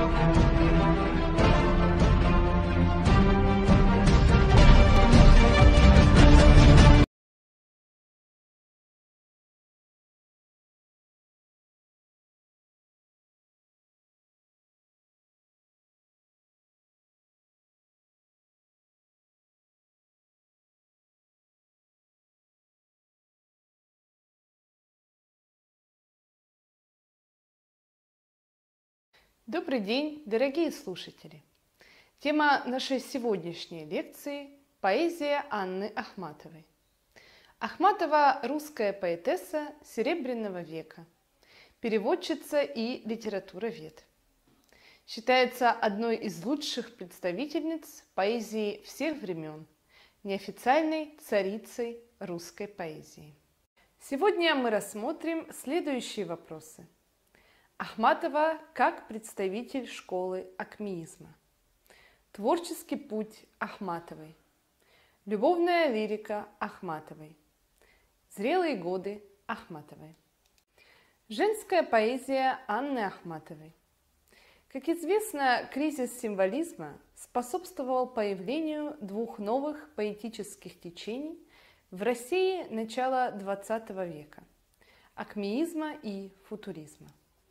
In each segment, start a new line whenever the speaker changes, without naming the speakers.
Добрый день, дорогие слушатели! Тема нашей сегодняшней лекции – поэзия Анны Ахматовой. Ахматова – русская поэтесса Серебряного века, переводчица и литературовед. Считается одной из лучших представительниц поэзии всех времен, неофициальной царицей русской поэзии. Сегодня мы рассмотрим следующие вопросы. Ахматова как представитель школы акмеизма. Творческий путь Ахматовой. Любовная лирика Ахматовой. Зрелые годы Ахматовой. Женская поэзия Анны Ахматовой. Как известно, кризис символизма способствовал появлению двух новых поэтических течений в России начала XX века – акмеизма и футуризма.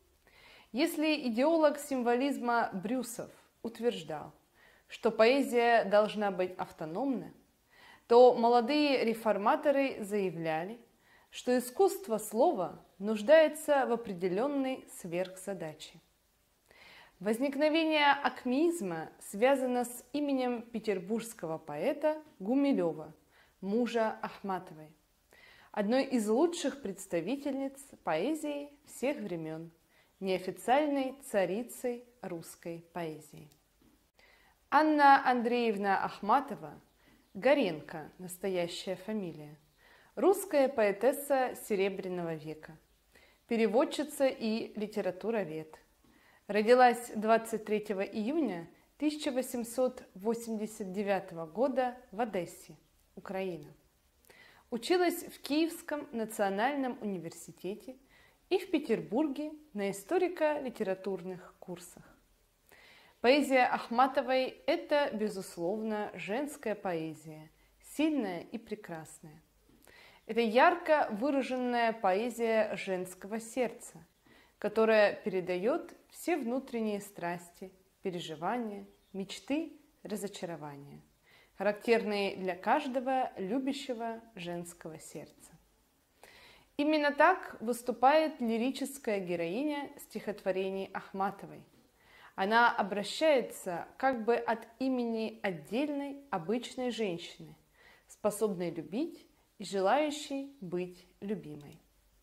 Если идеолог символизма Брюсов утверждал, что поэзия должна быть автономна, то молодые реформаторы заявляли, что искусство слова нуждается в определенной сверхзадаче. Возникновение акмеизма связано с именем петербургского поэта Гумилева, мужа Ахматовой, одной из лучших представительниц поэзии всех времен, неофициальной царицей русской поэзии. Анна Андреевна Ахматова, Горенко, настоящая фамилия, русская поэтесса Серебряного века, переводчица и литературовед. Родилась 23 июня 1889 года в Одессе, Украина. Училась в Киевском национальном университете и в Петербурге на историко-литературных курсах. Поэзия Ахматовой – это, безусловно, женская поэзия, сильная и прекрасная. Это ярко выраженная поэзия женского сердца, которая передает все внутренние страсти, переживания, мечты, разочарования, характерные для каждого любящего женского сердца. Именно так выступает лирическая героиня стихотворений Ахматовой. Она обращается как бы от имени отдельной обычной женщины, способной любить и желающей быть любимой.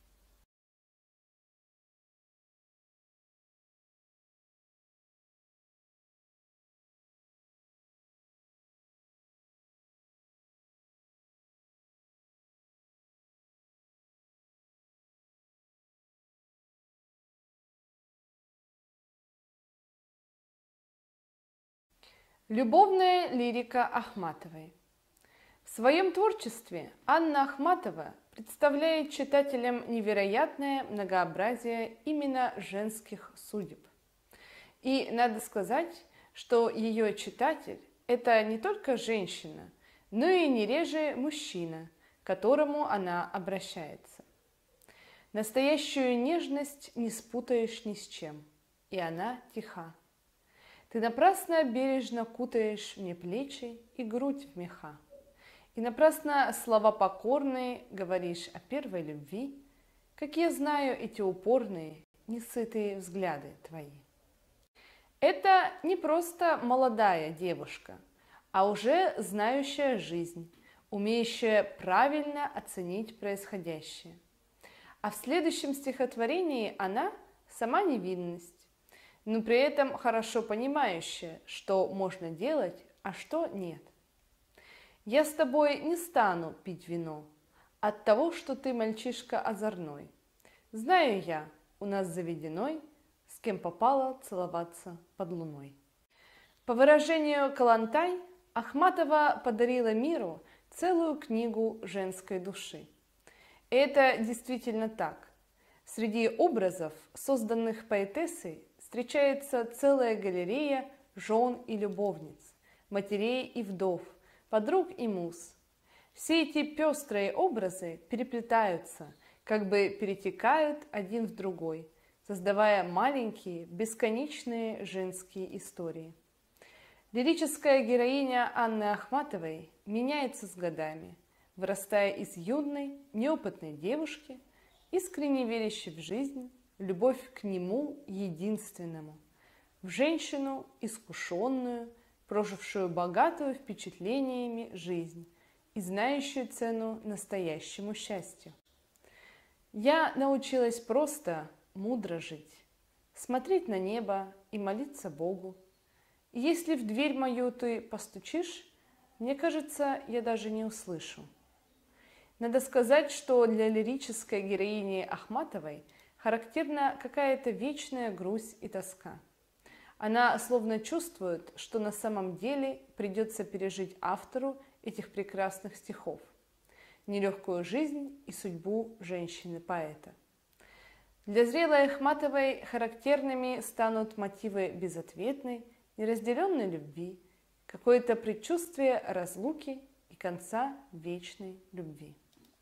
Любовная лирика Ахматовой. В своем творчестве Анна Ахматова представляет читателям невероятное многообразие именно женских судеб. И надо сказать, что ее читатель – это не только женщина, но и не реже мужчина, к которому она обращается. Настоящую нежность не спутаешь ни с чем, и она тиха. Ты напрасно бережно кутаешь мне плечи и грудь в меха, и напрасно слова покорные говоришь о первой любви, как я знаю эти упорные, несытые взгляды твои. Это не просто молодая девушка, а уже знающая жизнь, умеющая правильно оценить происходящее. А в следующем стихотворении она сама невинность, но при этом хорошо понимающая, что можно делать, а что нет. Я с тобой не стану пить вино от того, что ты мальчишка озорной. Знаю я, у нас заведеной, с кем попало целоваться под луной. По выражению Калантай, Ахматова подарила миру целую книгу женской души. И это действительно так. Среди образов, созданных поэтессой, встречается целая галерея жен и любовниц, матерей и вдов, подруг и муз. Все эти пестрые образы переплетаются, как бы перетекают один в другой, создавая маленькие, бесконечные женские истории. Лирическая героиня Анны Ахматовой меняется с годами, вырастая из юной, неопытной девушки, искренне верящей в жизнь, в любовь к нему единственному, в женщину искушенную, прожившую богатую впечатлениями жизнь и знающую цену настоящему счастью. Я научилась просто мудро жить, смотреть на небо и молиться Богу. И если в дверь мою ты постучишь, мне кажется, я даже не услышу. Надо сказать, что для лирической героини Ахматовой характерна какая-то вечная грусть и тоска. Она словно чувствует, что на самом деле придется пережить автору этих прекрасных стихов, нелегкую жизнь и судьбу женщины-поэта. Для зрелой Ахматовой характерными станут мотивы безответной, неразделенной любви, какое-то предчувствие разлуки и конца вечной любви.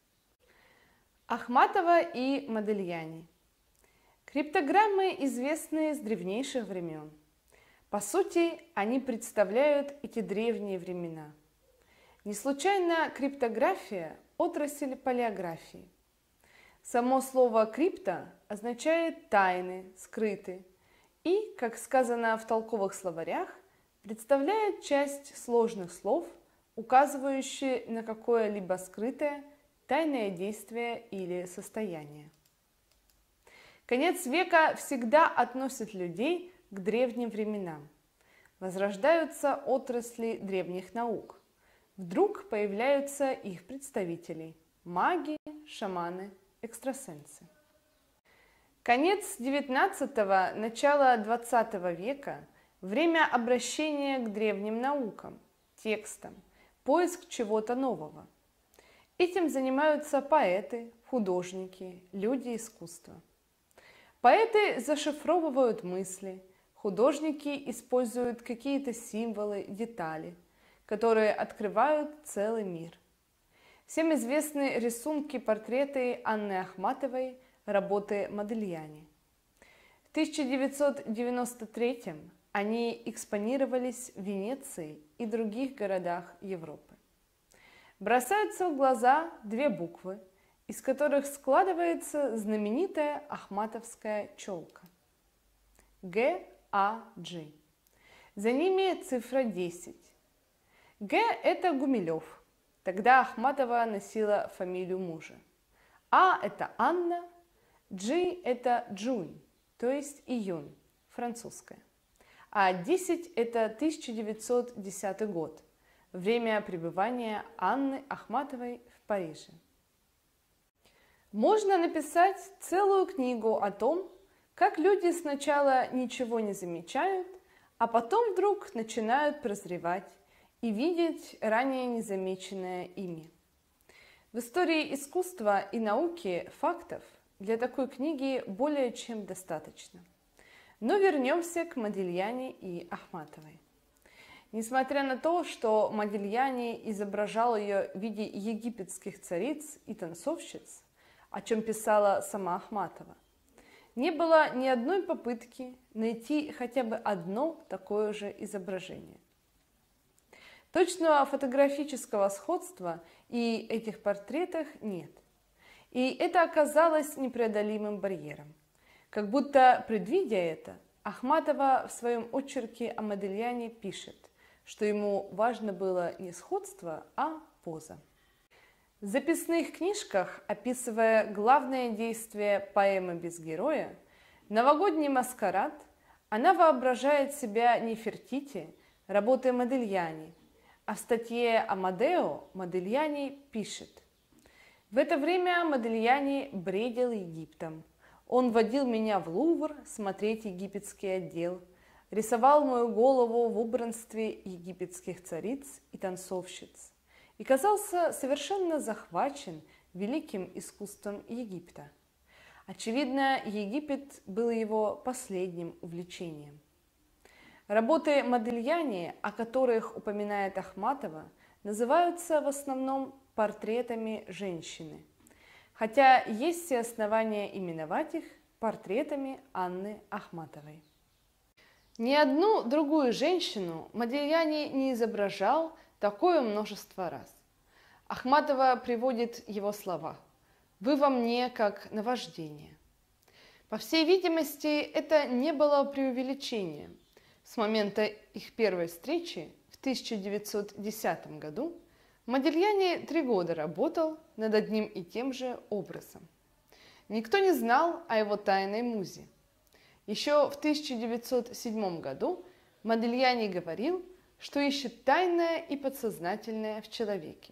Ахматова и Модельяни. Криптограммы известны с древнейших времен. По сути, они представляют эти древние времена. Не случайно криптография – отрасль палеографии. Само слово «крипто» означает «тайны», «скрыты» и, как сказано в толковых словарях, представляет часть сложных слов, указывающие на какое-либо скрытое, тайное действие или состояние. Конец века всегда относит людей к древним временам. Возрождаются отрасли древних наук. Вдруг появляются их представители – маги, шаманы, экстрасенсы. Конец XIX – начало XX века – время обращения к древним наукам, текстам, поиск чего-то нового. Этим занимаются поэты, художники, люди искусства. Поэты зашифровывают мысли, художники используют какие-то символы, детали, которые открывают целый мир. Всем известны рисунки, портреты Анны Ахматовой, работы Модельяни. В 1993 они экспонировались в Венеции и других городах Европы. Бросаются в глаза две буквы, из которых складывается знаменитая ахматовская челка – Г-А-G. За ними цифра 10. Г – это Гумилев, тогда Ахматова носила фамилию мужа. А – это Анна, G – это Джунь, то есть июнь, французская. А 10 – это 1910 год, время пребывания Анны Ахматовой в Париже. Можно написать целую книгу о том, как люди сначала ничего не замечают, а потом вдруг начинают прозревать и видеть ранее незамеченное ими. В истории искусства и науки фактов для такой книги более чем достаточно. Но вернемся к Модельяни и Ахматовой. Несмотря на то, что Модельяни изображал ее в виде египетских цариц и танцовщиц, о чем писала сама Ахматова, не было ни одной попытки найти хотя бы одно такое же изображение. Точного фотографического сходства и этих портретах нет. И это оказалось непреодолимым барьером. Как будто, предвидя это, Ахматова в своем очерке о Модельяни пишет, что ему важно было не сходство, а поза. В записных книжках, описывая главное действие поэмы «Без героя», «Новогодний маскарад», она воображает себя Нефертити, работой Модельяни, а в статье «Амадео» Модельяни пишет: «В это время Модельяни бредил Египтом. Он водил меня в Лувр смотреть египетский отдел, рисовал мою голову в убранстве египетских цариц и танцовщиц и казался совершенно захвачен великим искусством Египта. Очевидно, Египет был его последним увлечением. Работы Модильяни, о которых упоминает Ахматова, называются в основном портретами женщины, хотя есть все основания именовать их портретами Анны Ахматовой. Ни одну другую женщину Модильяни не изображал такое множество раз. Ахматова приводит его слова: «Вы во мне как наваждение». По всей видимости, это не было преувеличением. С момента их первой встречи в 1910 году Модильяни 3 года работал над одним и тем же образом. Никто не знал о его тайной музе. Еще в 1907 году Модильяни говорил, что ищет тайное и подсознательное в человеке.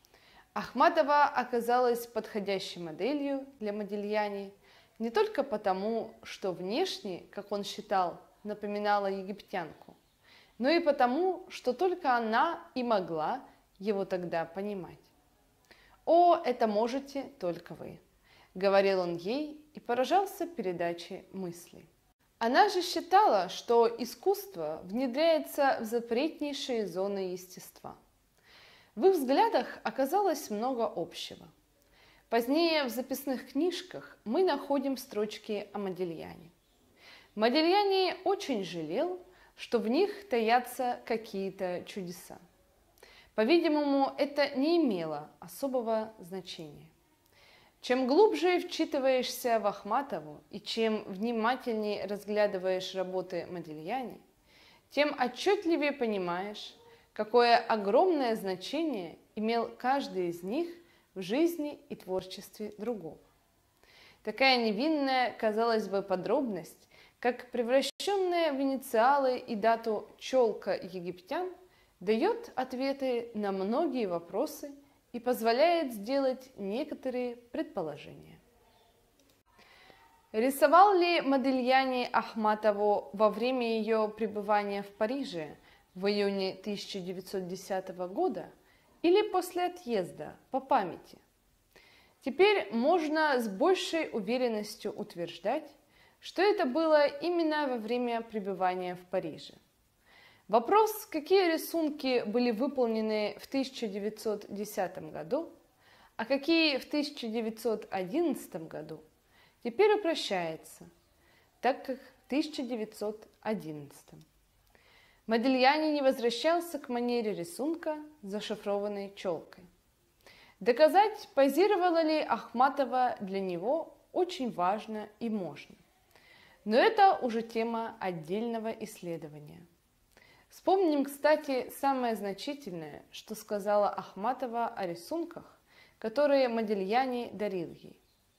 Ахматова оказалась подходящей моделью для Модильяни не только потому, что внешне, как он считал, напоминала египтянку, но и потому, что только она и могла его тогда понимать. «О, это можете только вы», — говорил он ей и поражался передаче мыслей. Она же считала, что искусство внедряется в запретнейшие зоны естества. В их взглядах оказалось много общего. Позднее в записных книжках мы находим строчки о Модильяни. Модильяни очень жалел, что в них таятся какие-то чудеса. По-видимому, это не имело особого значения. Чем глубже вчитываешься в Ахматову и чем внимательнее разглядываешь работы Модильяни, тем отчетливее понимаешь, какое огромное значение имел каждый из них в жизни и творчестве другого. Такая невинная, казалось бы, подробность, как превращенная в инициалы и дату челка египтян, дает ответы на многие вопросы и позволяет сделать некоторые предположения. Рисовал ли Модильяни Ахматову во время ее пребывания в Париже в июне 1910 года или после отъезда по памяти? Теперь можно с большей уверенностью утверждать, что это было именно во время пребывания в Париже. Вопрос, какие рисунки были выполнены в 1910 году, а какие в 1911 году, теперь упрощается, так как в 1911. Модильяни не возвращался к манере рисунка, зашифрованной челкой. Доказать, позировала ли Ахматова для него, очень важно и можно. Но это уже тема отдельного исследования. Вспомним, кстати, самое значительное, что сказала Ахматова о рисунках, которые Модильяни дарил ей.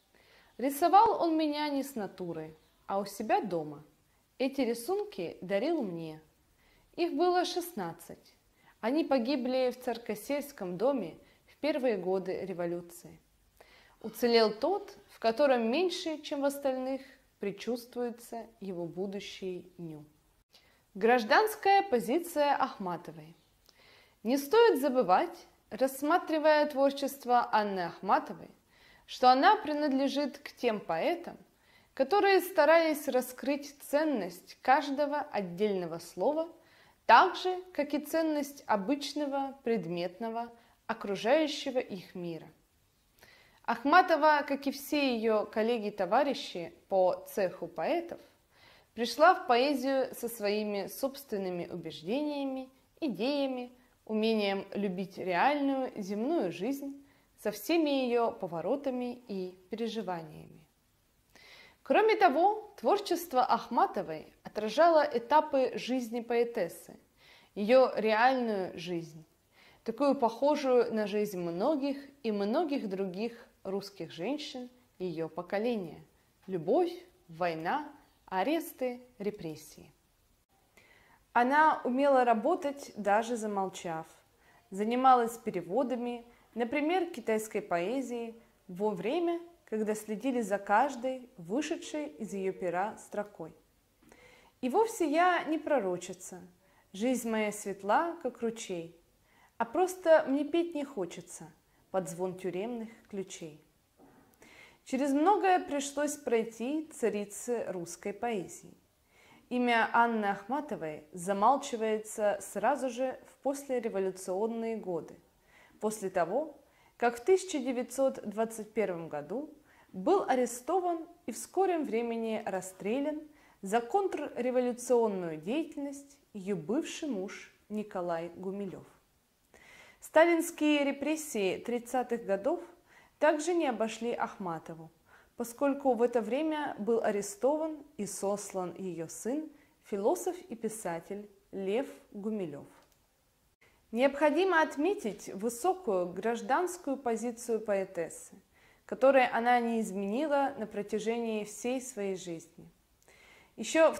«Рисовал он меня не с натуры, а у себя дома. Эти рисунки дарил мне. Их было 16. Они погибли в Царскосельском доме в первые годы революции. Уцелел тот, в котором меньше, чем в остальных, предчувствуется его будущий ню». Гражданская позиция Ахматовой. Не стоит забывать, рассматривая творчество Анны Ахматовой, что она принадлежит к тем поэтам, которые старались раскрыть ценность каждого отдельного слова, так же, как и ценность обычного, предметного, окружающего их мира. Ахматова, как и все ее коллеги-товарищи по цеху поэтов, пришла в поэзию со своими собственными убеждениями, идеями, умением любить реальную земную жизнь со всеми ее поворотами и переживаниями. Кроме того, творчество Ахматовой отражало этапы жизни поэтессы, ее реальную жизнь, такую похожую на жизнь многих и многих других русских женщин ее поколения. Любовь, война, аресты, репрессии. Она умела работать, даже замолчав, занималась переводами, например, китайской поэзии, во время, когда следили за каждой вышедшей из ее пера строкой. И вовсе я не пророчица, жизнь моя светла, как ручей, а просто мне петь не хочется под звон тюремных ключей. Через многое пришлось пройти царице русской поэзии. Имя Анны Ахматовой замалчивается сразу же в послереволюционные годы, после того, как в 1921 году был арестован и в скором времени расстрелян за контрреволюционную деятельность ее бывший муж Николай Гумилев. Сталинские репрессии 30-х годов также не обошли Ахматову, поскольку в это время был арестован и сослан ее сын, философ и писатель Лев Гумилев. Необходимо отметить высокую гражданскую позицию поэтессы, которой она не изменила на протяжении всей своей жизни. Еще в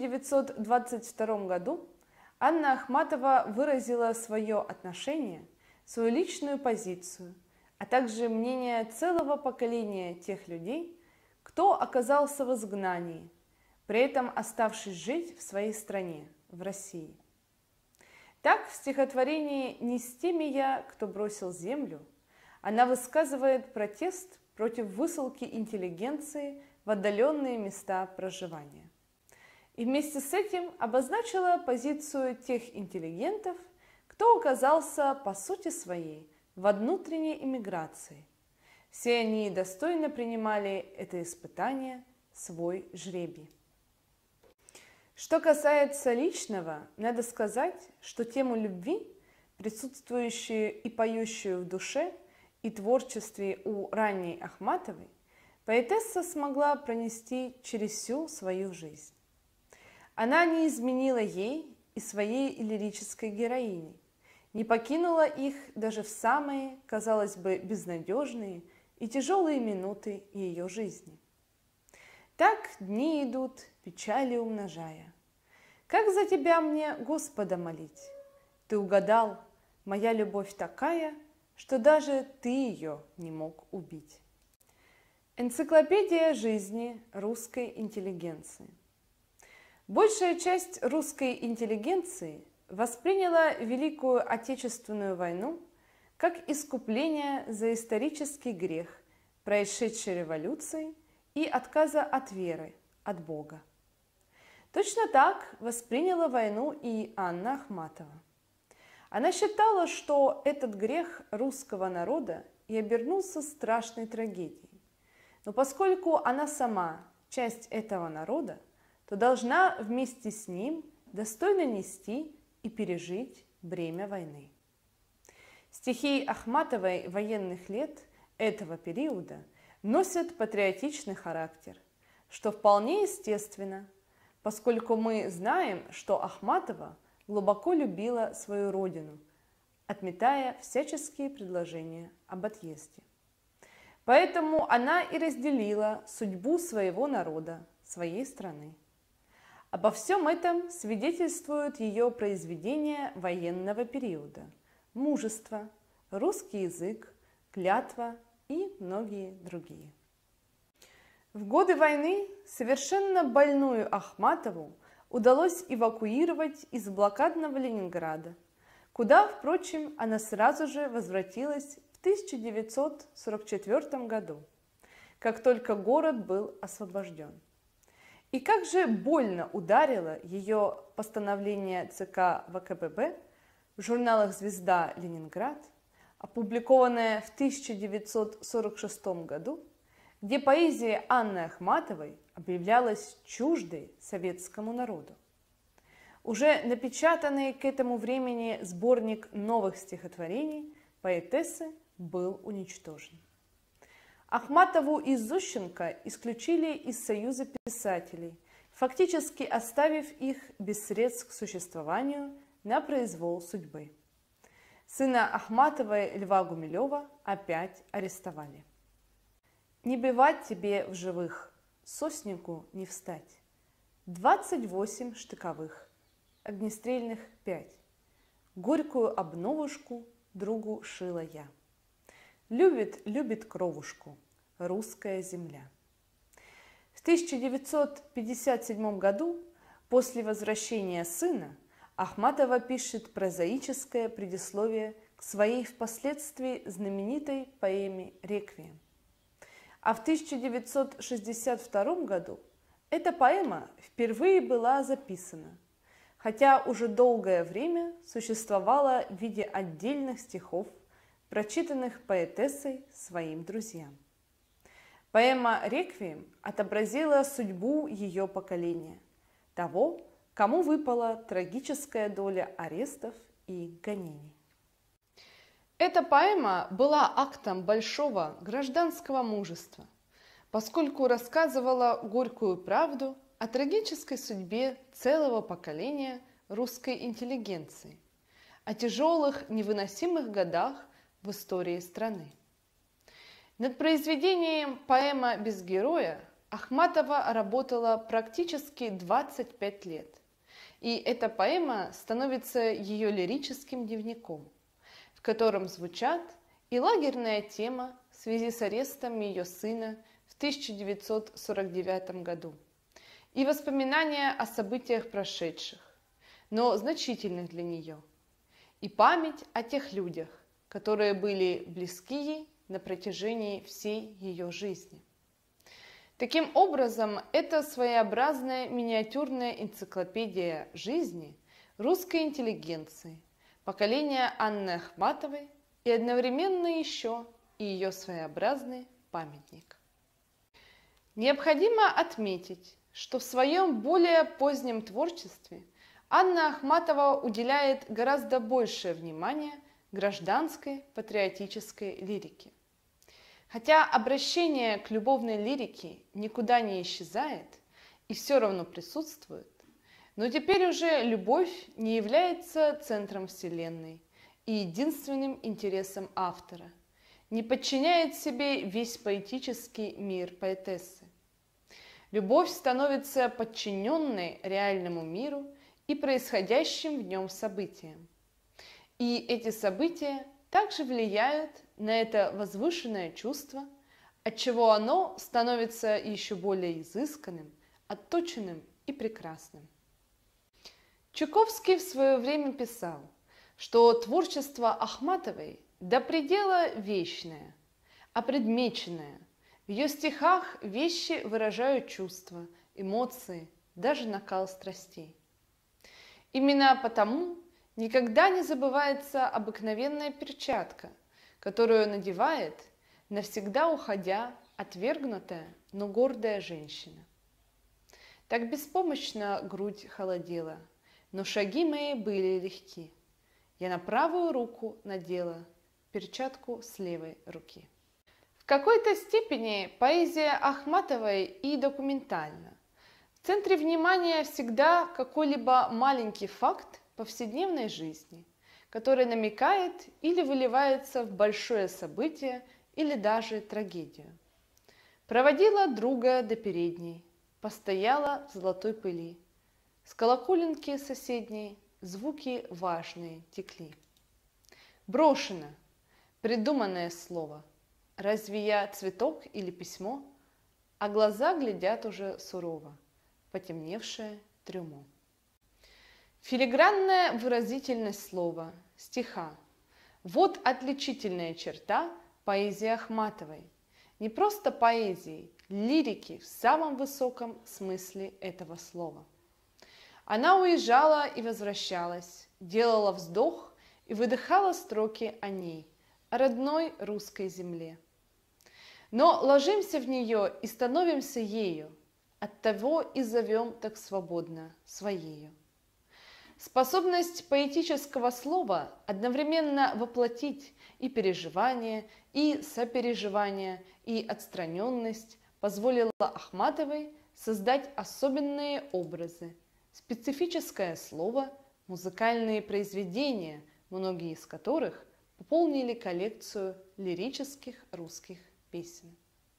1922 году Анна Ахматова выразила свое отношение, свою личную позицию, а также мнение целого поколения тех людей, кто оказался в изгнании, при этом оставшись жить в своей стране, в России. Так, в стихотворении «Не с теми я, кто бросил землю» она высказывает протест против высылки интеллигенции в отдаленные места проживания. И вместе с этим обозначила позицию тех интеллигентов, кто оказался по сути своей во внутренней эмиграции. Все они достойно принимали это испытание, свой жребий. Что касается личного, надо сказать, что тему любви, присутствующую и поющую в душе и творчестве у ранней Ахматовой, поэтесса смогла пронести через всю свою жизнь. Она не изменила ей и своей лирической героине, не покинула их даже в самые, казалось бы, безнадежные и тяжелые минуты ее жизни. Так дни идут, печали умножая. Как за тебя мне Господа молить? Ты угадал, моя любовь такая, что даже ты ее не мог убить. Энциклопедия жизни русской интеллигенции. Большая часть русской интеллигенции восприняла Великую Отечественную войну как искупление за исторический грех, происшедшей революцией и отказа от веры, от Бога. Точно так восприняла войну и Анна Ахматова. Она считала, что этот грех русского народа и обернулся страшной трагедией. Но поскольку она сама часть этого народа, то должна вместе с ним достойно нести и пережить бремя войны. Стихи Ахматовой военных лет этого периода носят патриотичный характер, что вполне естественно, поскольку мы знаем, что Ахматова глубоко любила свою родину, отметая всяческие предложения об отъезде. Поэтому она и разделила судьбу своего народа, своей страны. Обо всем этом свидетельствуют ее произведения военного периода: «Мужество», «Русский язык», «Клятва» и многие другие. В годы войны совершенно больную Ахматову удалось эвакуировать из блокадного Ленинграда, куда, впрочем, она сразу же возвратилась в 1944 году, как только город был освобожден. И как же больно ударило ее постановление ЦК ВКПБ в журналах «Звезда», «Ленинград», опубликованное в 1946 году, где поэзия Анны Ахматовой объявлялась чуждой советскому народу. Уже напечатанный к этому времени сборник новых стихотворений поэтессы был уничтожен. Ахматову и Зощенко исключили из Союза писателей, фактически оставив их без средств к существованию на произвол судьбы. Сына Ахматовой Льва Гумилева опять арестовали. Не бывать тебе в живых, соснику не встать. 28 штыковых, огнестрельных 5. Горькую обновушку другу шила я. Любит, любит кровушку русская земля. В 1957 году, после возвращения сына, Ахматова пишет прозаическое предисловие к своей впоследствии знаменитой поэме «Реквием». А в 1962 году эта поэма впервые была записана, хотя уже долгое время существовала в виде отдельных стихов, прочитанных поэтессой своим друзьям. Поэма «Реквием» отобразила судьбу ее поколения, того, кому выпала трагическая доля арестов и гонений. Эта поэма была актом большого гражданского мужества, поскольку рассказывала горькую правду о трагической судьбе целого поколения русской интеллигенции, о тяжелых, невыносимых годах в истории страны. Над произведением «Поэма без героя» Ахматова работала практически 25 лет, и эта поэма становится ее лирическим дневником, в котором звучат и лагерная тема в связи с арестом ее сына в 1949 году, и воспоминания о событиях прошедших, но значительных для нее, и память о тех людях, которые были близки ей на протяжении всей ее жизни. Таким образом, это своеобразная миниатюрная энциклопедия жизни русской интеллигенции, поколения Анны Ахматовой и одновременно еще и ее своеобразный памятник. Необходимо отметить, что в своем более позднем творчестве Анна Ахматова уделяет гораздо большее внимание гражданской патриотической лирике. Хотя обращение к любовной лирике никуда не исчезает и все равно присутствует, но теперь уже любовь не является центром вселенной и единственным интересом автора, не подчиняет себе весь поэтический мир поэтессы. Любовь становится подчиненной реальному миру и происходящим в нем событиям. И эти события также влияют на это возвышенное чувство, отчего оно становится еще более изысканным, отточенным и прекрасным. Чуковский в свое время писал, что творчество Ахматовой до предела вечное, опредмеченное. В ее стихах вещи выражают чувства, эмоции, даже накал страстей. Именно потому никогда не забывается обыкновенная перчатка, которую надевает, навсегда уходя, отвергнутая, но гордая женщина. Так беспомощно грудь холодела, но шаги мои были легки. Я на правую руку надела перчатку с левой руки. В какой-то степени поэзия Ахматовой и документальна. В центре внимания всегда какой-либо маленький факт повседневной жизни, который намекает или выливается в большое событие или даже трагедию. Проводила друга до передней, постояла в золотой пыли. С колоколенки соседней звуки важные текли. Брошено, придуманное слово. Разве я цветок или письмо? А глаза глядят уже сурово, потемневшее трюмо. Филигранная выразительность слова, стиха. Вот отличительная черта поэзии Ахматовой. Не просто поэзии, лирики в самом высоком смысле этого слова. Она уезжала и возвращалась, делала вздох и выдыхала строки о ней, о родной русской земле. Но ложимся в нее и становимся ею, оттого и зовем так свободно своею. Способность поэтического слова одновременно воплотить и переживание, и сопереживание, и отстраненность позволила Ахматовой создать особенные образы, специфическое слово, музыкальные произведения, многие из которых пополнили коллекцию лирических русских песен.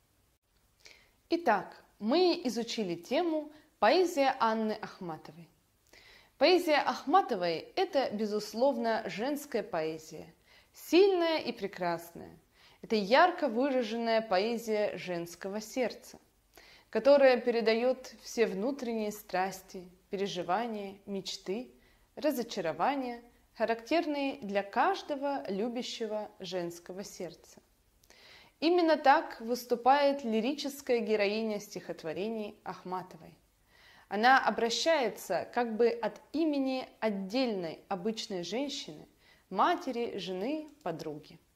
Итак, мы изучили тему «Поэзия Анны Ахматовой». Поэзия Ахматовой – это, безусловно, женская поэзия, сильная и прекрасная. Это ярко выраженная поэзия женского сердца, которая передает все внутренние страсти, переживания, мечты, разочарования, характерные для каждого любящего женского сердца. Именно так выступает лирическая героиня стихотворений Ахматовой. Она обращается как бы от имени отдельной обычной женщины, матери, жены, подруги.